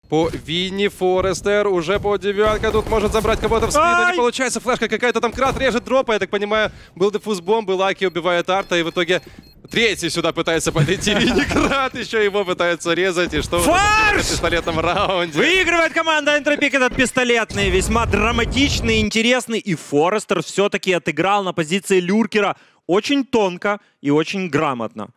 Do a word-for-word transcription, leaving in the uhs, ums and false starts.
По Винни Форестер уже по девятка. Тут может забрать кого-то в спину. Ай! Не получается. Флешка какая-то там. Крат режет дропа. Я так понимаю, был дефуз бомбы. Лаки убивает Арта. И в итоге третий сюда пытается подойти. Винни Крат еще его пытается резать. И что Фарш! в пистолетном раунде? Выигрывает команда Энтропик этот пистолетный. Весьма драматичный, интересный. И Форестер все-таки отыграл на позиции люркера очень тонко и очень грамотно.